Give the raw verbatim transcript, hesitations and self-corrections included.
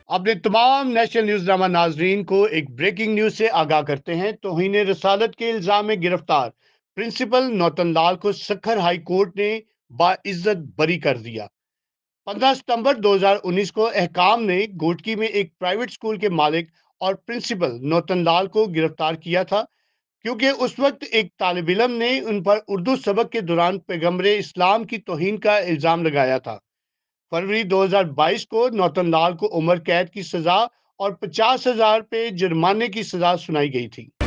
अपने तमाम नेशनल न्यूज़नामा नाजरीन को एक ब्रेकिंग न्यूज से आगाह करते हैं। तौहीन रसालत के इल्जाम में गिरफ्तार प्रिंसिपल नौतन लाल को सखर हाई कोर्ट ने बाइज्जत बरी कर दिया। पंद्रह सितंबर दो हज़ार उन्नीस को अहकाम ने गोटकी में एक प्राइवेट स्कूल के मालिक और प्रिंसिपल नौतन लाल को गिरफ्तार किया था, क्योंकि उस वक्त एक तालिब इल्म ने उन पर उर्दू सबक के दौरान पैगम्बर इस्लाम की तौहीन का इल्जाम लगाया था। फरवरी दो हज़ार बाईस को नौतन लाल को उम्र कैद की सजा और पचास हजार रुपये जुर्माने की सजा सुनाई गई थी।